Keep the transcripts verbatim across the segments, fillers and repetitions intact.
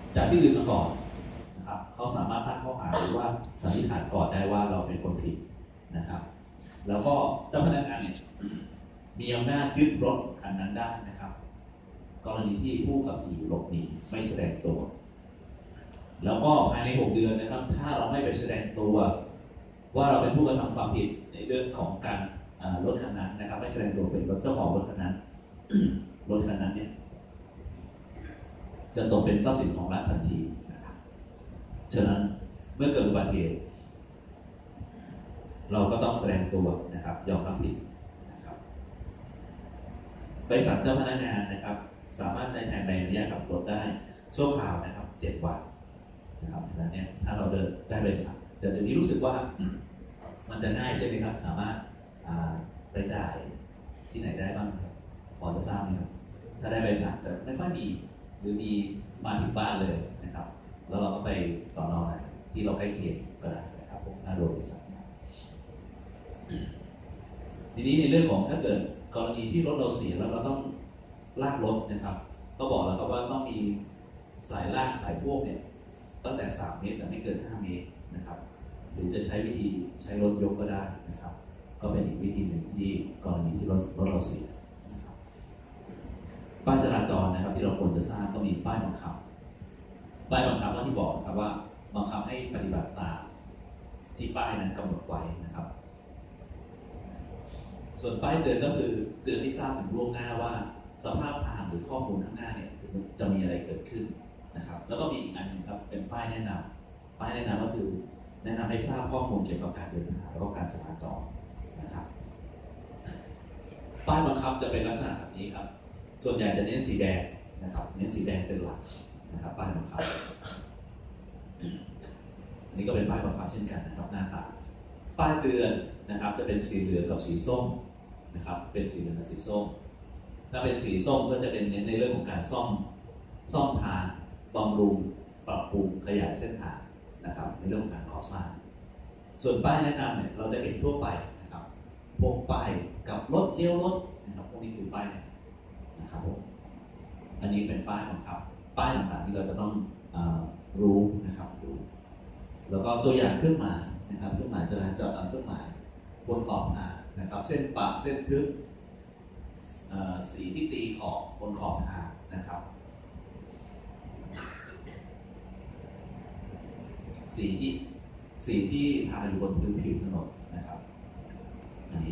จากที่อื่นมาก่อนนะครับเขาสามารถตั้งข้อหาหรือว่าสันนิษฐานก่อนได้ว่าเราเป็นคนผิดนะครับแล้วก็เจ้าพนักงานเนี่ยมีอำนาจยึดรถคันนั้นได้นะครับกรณีที่ผู้ขับขี่หลบหนีไม่แสดงตัวแล้วก็ภายในหกเดือนนะครับถ้าเราไม่ไปแสดงตัวว่าเราเป็นผู้กระทำความผิดในเรื่องของการรถคันนั้นนะครับไม่แสดงตัวเป็นเจ้าของรถคันนั้น รถคันนั้นเนี่ยจะตกเป็นทรัพย์สินของรัฐทันทีนะครับฉะนั้นเมื่อเกิดอุบัติเหตุเราก็ต้องแสดงตัวนะครับยอมรับผิดนะครับบริษัทเจ้าพนักงานนะครับสามารถใช้แทนใบอนุญาตขับรถได้ชั่วคราวนะครับเจ็ดวันนะครับฉะนั้นเนี่ยถ้าเราเดินได้บริษัทเดี๋ยวนี้รู้สึกว่ามันจะง่ายใช่ไหมครับสามารถไปจ่ายที่ไหนได้บ้างครับพอจะทราบไหมครับถ้าได้บริษัทแต่ไม่ค่อยมีหรือมีมาถึงบ้านเลยนะครับแล้วเราก็ไปสอนอไหนที่เราใกล้เคียงก็ได้นะครับผมถ้าโดนบริษัททีนี้ในเรื่องของถ้าเกิดกรณีที่รถเราเสียแล้วเราต้องลากรถนะครับก็บอกแล้วครับว่าต้องมีสายลากสายพวกเนี่ยตั้งแต่สามเมตรแต่ไม่เกินห้าเมตรนะครับหรือจะใช้วิธีใช้รถยกก็ได้นะครับก็เป็นอีกวิธีหนึ่งที่กรณีที่รถรถเราเสียนะครับป้ายจราจรนะครับที่เราควรจะทราบก็มีป้ายบังคับป้ายบังคับก็ที่บอกครับว่าบังคับให้ปฏิบัติตามที่ป้ายนั้นกำหนดไว้นะครับส่วนป้ายเตือนก็คือเตือนให้ทราบถึงล่วงหน้าว่าสภาพทางหรือข้อมูลข้างหน้าเนี่ยจะมีอะไรเกิดขึ้นนะครับแล้วก็มีอีกอันหนึ่งครับเป็นป้ายแนะนำป้ายแนะนำก็คือแนะนำให้ทราบข้อมูลเกี่ยวกับการเดินทางแล้วก็การจราจรนะครับป้ายบังคับจะเป็นลักษณะแบบนี้ครับส่วนใหญ่จะเน้นสีแดงนะครับเน้นสีแดงเป็นหลักนะครับป้ายบังคับนี่ก็เป็นป้ายบังคับเช่นกันนะครับหน้าตาป้ายเตือนนะครับจะเป็นสีเหลืองกับสีส้มนะครับเป็นสีเหลืองกับสีส้มถ้าเป็นสีส้มก็จะเป็นเน้นในเรื่องของการซ่อมซ่อมทางบำรุงปรับปรุงขยายเส้นทางนะครับในเรื่องของการก่อสร้างส่วนป้ายแนะนำเนี่ยเราจะเห็นทั่วไปนะครับพวกป้ายกับรถเลี้ยวรถนะครับพวกนี้คือป้ายนะครับผมอันนี้เป็นป้ายบังคับป้ายต่างๆที่เราจะต้องรู้นะครับรู้แล้วก็ตัวอย่างเครื่องหมายนะครับเครื่องหมายจราจรเครื่องหมายบนขอบทางนะครับเส้นปะเส้นทึบสีที่ตีขอบบนขอบทางนะครับสีที่สีที่ทาอยู่บนพื้นผิวถนนนะครับอันนี้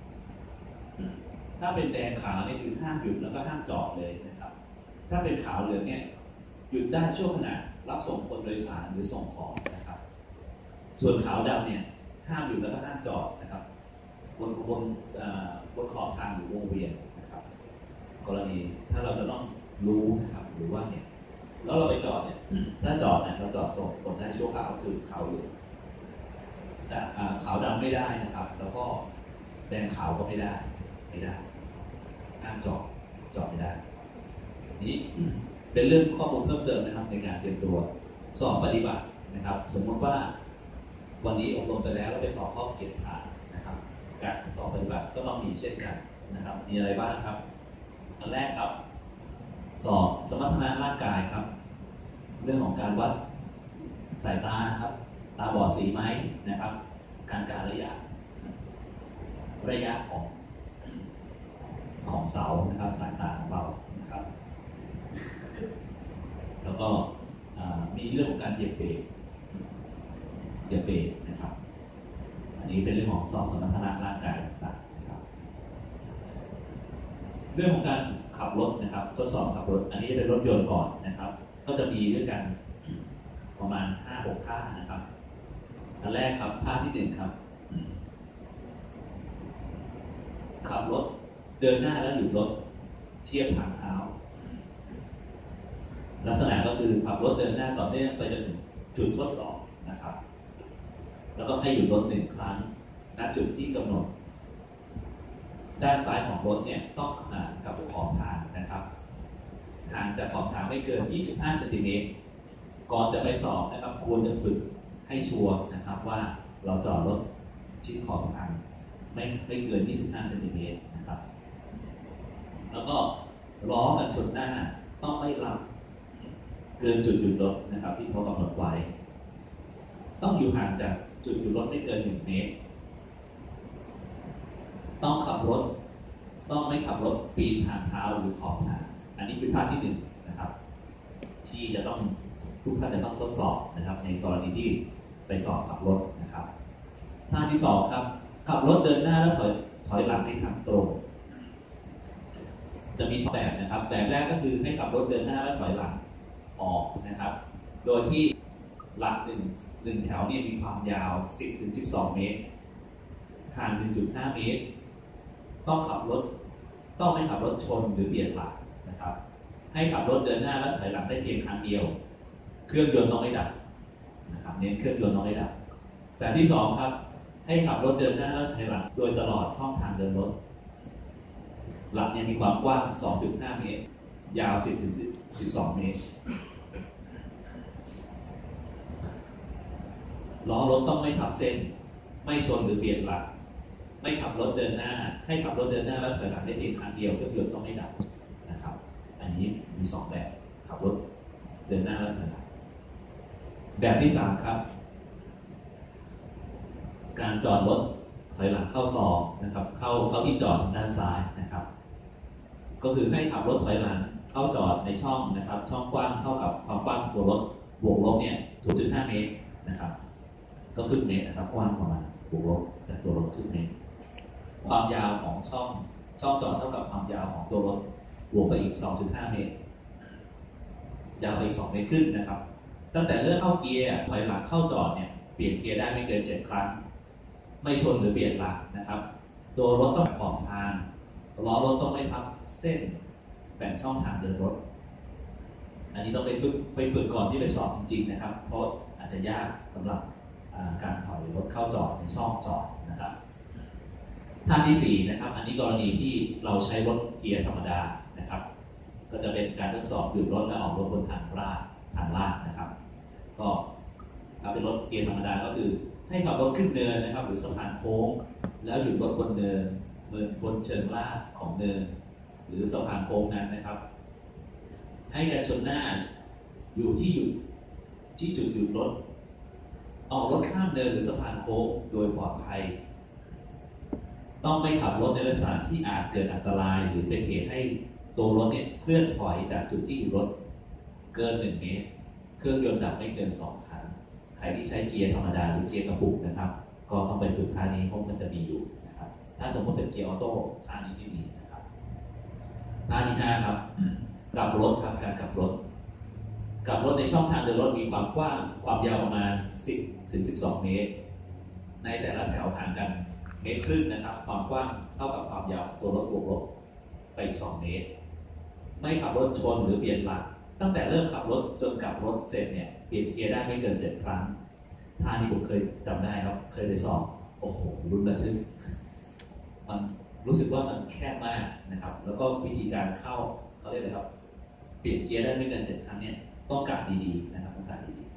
ถ้าเป็นแดงขาวนี่คือห้ามหยุดแล้วก็ห้ามจอดเลยนะครับถ้าเป็นขาวเหลืองเนี่ยหยุดได้ช่วงขณะรับส่งคนโดยสารหรือส่งของนะครับส่วนขาวดำเนี่ยห้ามหยุดแล้วก็ห้ามจอดนะครับบนบนบนขอบทางหรือวงเวียนนะครับกรณีถ้าเราจะต้องรู้นะครับหรือว่าเนี่ยแล้วเราไปจอดเนี่ยถ้าจอดเนี่ยเราจอดส่งคนได้ชั่วคราวคือขาวเหลืองแต่ขาวดำไม่ได้นะครับแล้วก็แดงขาวก็ไม่ได้ไม่ได้ห้ามจอดจอดไม่ได้นี้เป็นเรื่องข้อมูลเพิ่มเติมนะครับในการเตรียมตัวสอบปฏิบัตินะครับสมมติว่าวันนี้อบรมไปแล้วแล้วไปสอบข้อเขียนผ่านนะครับการสอบปฏิบัติก็ต้องมีเช่นกันนะครับมีอะไรบ้างครับอันแรกครับสอบสมรรถนะร่างกายครับเรื่องของการวัดสายตาครับตาบอดสีไหมนะครับการการระยะระยะของของเสานะครับสายตาของเรานะครับแล้วก็มีเรื่องของการเหยียบเบรกเหยียบเบรกนะครับอันนี้เป็นเรื่องของสอบสมรรถนะร่างกายต่างๆนะครับเรื่องของการขับรถนะครับทดสอบขับรถอันนี้จะเป็นรถยนต์ก่อนนะครับก็จะมีด้วยกันประมาณ ห้าหก ท่านะครับอันแรกครับท่าที่หนึ่งครับขับรถเดินหน้าแล้วหยุดรถเทียบทางเท้าลักษณะก็คือขับรถเดินหน้าต่อเนื่องไปจนถึงจุดทดสอบนะครับแล้วก็ให้หยุดรถหนึ่งครั้งณจุดที่กำหนดด้านซ้ายของรถเนี่ยต้องห่างกับขอบทางนะครับห่างจากขอบทางไม่เกินยี่สิบห้าเซนติเมตรก่อนจะไปสอบนะครับควรจะฝึกให้ชัวร์นะครับว่าเราจอดรถชิดขอบทางไม่ไม่เกินยี่สิบห้าเซนติเมตรนะครับแล้วก็ล้อกันชนหน้าต้องไม่รับเกินจุดหยุดรถนะครับที่เขากำหนดไว้ต้องอยู่ห่างจากจุดหยุดรถไม่เกินหนึ่งเมตรต้องขับรถต้องไม่ขับรถปีนทางเท้าหรือขอบทางอันนี้คือท่าที่หนึ่งนะครับที่จะต้องทุกท่านจะต้องทดสอบนะครับในกรณีที่ไปสอบขับรถนะครับท่าที่สองครับขับรถเดินหน้าแล้วถอยถอยหลังในทางตรงจะมีสองแบบนะครับแบบแรกก็คือให้ขับรถเดินหน้าแล้วถอยหลังออกนะครับโดยที่หลักหนึ่งหนึ่งแถวนี่มีความยาว สิบถึงสิบสอง เมตรห่าง หนึ่งจุดห้า เมตรต้องขับรถต้องไม่ขับรถชนหรือเบียดหลังนะครับให้ขับรถเดินหน้าและถอยหลังได้เพียงครั้งเดียวเครื่องยนต์ต้องไม่ดับนะครับเน้นเครื่องยนต์ต้องไม่ดับแบบที่สองครับให้ขับรถเดินหน้าและถอยหลังโดยตลอดช่องทางเดินรถหลักเนี่ยมีความกว้าง สองจุดห้า เมตรยาว สิบถึงสิบสอง เมตรล้อรถต้องไม่ทับเส้นไม่ชนหรือเบียดหลังไม่ขับรถเดินหน้าให้ขับรถเดินหน้าแล้วถอยหลังได้เพียงครั้งเดียวเครื่องยนต์ต้องไม่ดับนะครับอันนี้มีสองแบบขับรถเดินหน้าแล้วถอยหลังแบบที่สามครับการจอดรถถอยหลังเข้าซองนะครับเข้าเข้าที่จอดทางด้านซ้ายนะครับก็คือให้ขับรถถอยหลังเข้าจอดในช่องนะครับช่องกว้างเท่ากับความกว้างตัวรถบวกลบเนี่ย ศูนย์จุดห้า เมตรนะครับก็ครึ่งเมตรนะครับกว้างประมาณบวกลบจากตัวรถครึ่งเมตรความยาวของช่องช่องจอดเท่ากับความยาวของตัวรถบวกไปอีก สองจุดห้า เมตรยาวไปอีกสองเมตรครึ่งนะครับตั้งแต่เริ่มเข้าเกียร์ถอยหลังเข้าจอดเนี่ยเปลี่ยนเกียร์ได้ไม่เกินเจ็ดครั้งไม่ชนหรือเบียดหลังนะครับตัวรถต้องขอบทางล้อรถต้องไม่ทับเส้นแบ่งช่องทางเดินรถอันนี้ต้องไปฝึกไปฝึกก่อนที่ไปสอบจริงๆนะครับเพราะอาจจะยากสำหรับการถอยรถเข้าจอดในช่องจอดนะครับท่าที่สี่นะครับอันนี้กรณีที่เราใช้รถเกียร์ธรรมดานะครับก็จะเป็นการทดสอบหยุดรถและออกรถบนทางลาดทางลาดนะครับก็ถ้าเป็นรถเกียร์ธรรมดาก็คือให้ขับรถขึ้นเนินนะครับหรือสะพานโค้งแล้วหยุดรถบนเนินบนเชิงลาดของเนินหรือสะพานโค้งนั้นนะครับให้กันชนหน้าอยู่ที่หยุดที่จุดหยุดรถออกรถข้ามเนินหรือสะพานโค้งโดยปลอดภัยต้องไม่ขับรถในลักษณะที่อาจเกิดอันตรายหรือเป็นเหตุให้ตัวรถเนี่ยเคลื่อนถอยจากจุดที่อยู่รถเกินหนึ่งเมตรเครื่องยนต์ดับไม่เกินสองครั้งใครที่ใช้เกียร์ธรรมดาหรือเกียร์กระปุกนะครับก็ต้องไปฝึกท่านี้เพราะมันจะมีอยู่นะครับถ้าสมมติเป็นเกียร์ออโต้ท่านี้ไม่มีนะครับท่าที่ห้าครับกลับรถครับการกลับรถกลับรถในช่องทางเดินรถมีความกว้างความยาวประมาณสิบถึงสิบสอง เมตรในแต่ละแถวห่างกันเมตรครึ่งนะครับความกว้างเท่ากับความยาวตัวรถบวกลบไปอีกสองเมตรไม่ขับรถชนหรือเบียดหลังตั้งแต่เริ่มขับรถจนกลับรถเสร็จเนี่ยเปลี่ยนเกียร์ได้ไม่เกินเจ็ดครั้งท่านี้ผมเคยจำได้ครับเคยไปสอบโอ้โหรุนระทึกมันรู้สึกว่ามันแคบมากนะครับแล้วก็วิธีการเข้าเขาเรียกอะไรครับเปลี่ยนเกียร์ได้ไม่เกินเจ็ดครั้งเนี่ยต้องกะดีๆนะครับต้องกะดี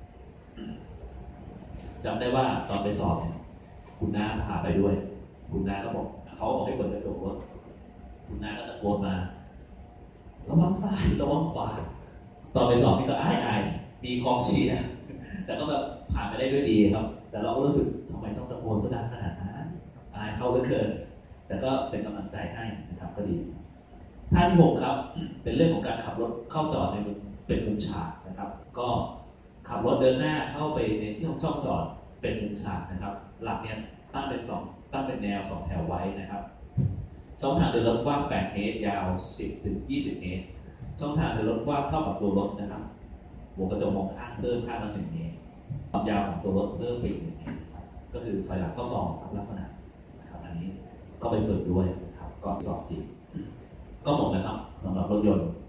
ๆจำได้ว่าตอนไปสอบเนี่ยคุณน้าพาไปด้วยคุณน้าก็บอกเขาบอกให้เปิดกระจกรถคุณน้าก็ตะโกนมาระวังซ้ายระวังขวาตอนไปสอบนี่ก็อายอายมีกองเชียร์แต่ก็แบบผ่านไปได้ด้วยดีครับแต่เราก็รู้สึกทำไมต้องตะโกนซะดังขนาดนั้นอายเข้าเหลือเกินแต่ก็เป็นกำลังใจให้นะครับก็ดีท่าที่หกครับเป็นเรื่องของการขับรถเข้าจอดในเป็นมุมฉากนะครับก็ขับรถเดินหน้าเข้าไปในที่ช่องจอดเป็นมุมฉากนะครับหลักเนี่ยตั้งเป็นสองตั้งเป็นแนวสองแถวไว้นะครับช่องทางเดินรถกว้างแปดเมตรยาวสิบถึงยี่สิบเมตรช่องทางเดินรถกว้างเท่ากับตัวรถนะครับหัวกระจกมองข้างเพิ่มข้างละหนึ่งเมตรความยาวของตัวรถเพิ่มไปอีกหนึ่งเมตรก็คือถอยหลังเข้าซองลักษณะนะครับอันนี้ก็ไปฝึกด้วยนะครับก่อนสอบจริงก็หมดแล้วครับสำหรับรถยนต์